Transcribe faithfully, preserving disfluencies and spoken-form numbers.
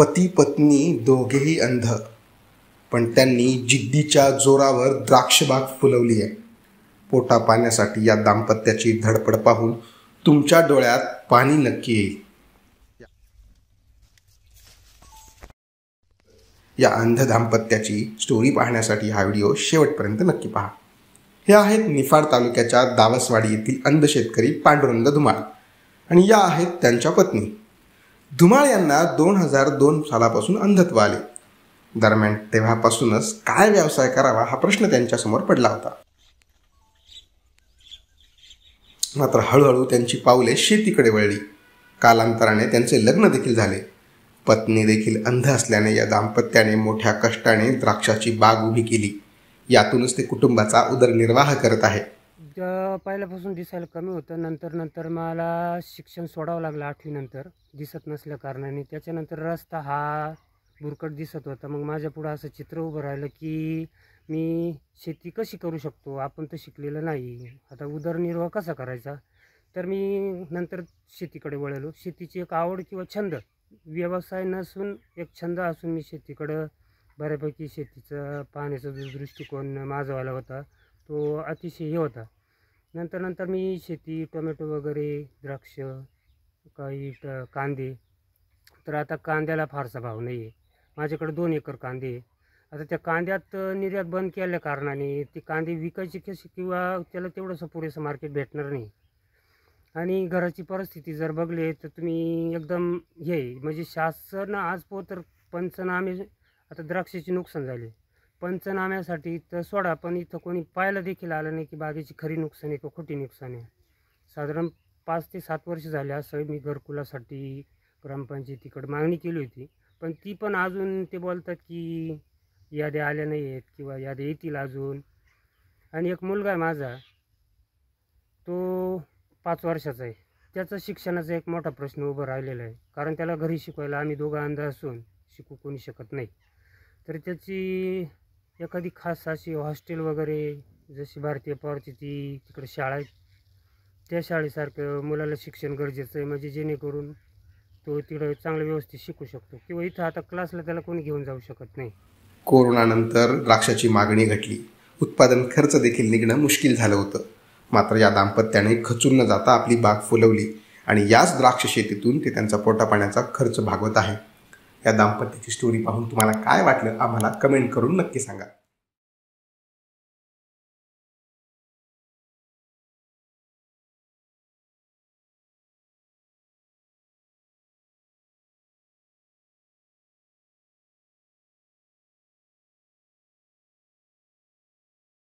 पती पत्नी दोघेही अंध, पण त्यांनी जिद्दीच्या जोरावर द्राक्षबाग फुलवली आहे. पोटा पाण्यासाठी या दाम्पत्याची धडपड पाहून तुमच्या डोळ्यात पाणी नक्की येईल. या अंध दाम्पत्याची स्टोरी पाहण्यासाठी हा व्हिडिओ शेवटपर्यंत नक्की पहा. हे आहेत निफाड तालुक्याच्या दावसवाडी येथील अंध शेतकरी पांडुरंग धुमाळ आणि या आहेत त्यांच्या पत्नी. धुमाळ यांना दोन हजार दोन सालापासून अंधत्व आले. दरम्यान तेव्हापासूनच काय व्यवसाय करावा हा प्रश्न त्यांच्यासमोर पडला होता. मात्र हळूहळू त्यांची पावले शेतीकडे वळली. कालांतराने त्यांचे लग्न देखील झाले. पत्नी देखील अंध असल्याने या दाम्पत्याने मोठ्या कष्टाने द्राक्षाची बाग उभी केली. यातूनच ते कुटुंबाचा उदरनिर्वाह करत आहे. पहिल्यापासून दिसायला कमी होतं. नंतर नंतर मला शिक्षण सोडावं लागलं आठवी नंतर, दिसत नसल्या कारणाने. त्याच्यानंतर रस्ता हा बुरकट दिसत होता. मग माझ्या पुढं असं चित्र उभं राहिलं की मी शेती कशी करू शकतो, आपण तर शिकलेलं नाही, आता उदरनिर्वाह कसा करायचा. तर मी नंतर शेतीकडे वळलो. शेतीची एक आवड किंवा छंद, व्यवसाय नसून एक छंद असून मी शेतीकडं बऱ्यापैकी शेतीचं पाहण्याचा जो दृष्टिकोन माझावाला होता तो अतिशय हे होता. नंतर नंतर मी शेती, टोमॅटो वगैरे, द्राक्ष, काही ट कांदे. तर आता कांद्याला फारसा भाव नाही आहे. माझ्याकडे दोन एकर कांदे आहे. आता त्या कांद्यात निर्यात बंद केल्या कारणाने ती कांदे विकायची कशी किंवा त्याला तेवढंसं पुरेसं मार्केट भेटणार नाही. आणि घराची परिस्थिती जर बघली तर तुम्ही एकदम हे म्हणजे शासन आज पो तर पंचनामे, आता द्राक्षाची नुकसान झाली, पंचनाम्यासाठी तर सोडा, पण इथं कोणी पाहायला देखील आलं नाही की बागेची खरी नुकसान आहे का खोटी नुकसान आहे. साधारण पाच ते सात वर्ष झाले असं मी घरकुलासाठी ग्रामपंचायतीकडे मागणी केली होती. पण ती पण अजून ते बोलतात की याद्या आल्या नाही आहेत किंवा याद्या येतील अजून. आणि एक मुलगा आहे माझा, तो पाच वर्षाचा आहे. त्याचा शिक्षणाचा एक मोठा प्रश्न उभा राहिलेला आहे. कारण त्याला घरी शिकवायला आम्ही दोघं अंध असून शिकू कोणी शकत नाही. तर त्याची एखादी खास अशी हॉस्टेल वगैरे, जशी भारतीय पॉवरची ती तिकडे शाळा आहे, त्या शाळेसारखं मुलाला शिक्षण गरजेचं आहे, म्हणजे जेणेकरून तो तिकडं चांगलं व्यवस्थित शिकू शकतो. किंवा इथं आता क्लासला त्याला कोणी घेऊन जाऊ शकत नाही. कोरोनानंतर द्राक्षाची मागणी घटली. उत्पादन खर्च देखील निघणं मुश्किल झालं होतं. मात्र या दाम्पत्याने खचून न जाता आपली बाग फुलवली आणि याच द्राक्ष शेतीतून ते त्यांचा पोटापाण्याचा खर्च भागवत आहे. या दाम्पत्याची स्टोरी पाहून तुम्हाला काय वाटलं आम्हाला कमेंट करून नक्की सांगा.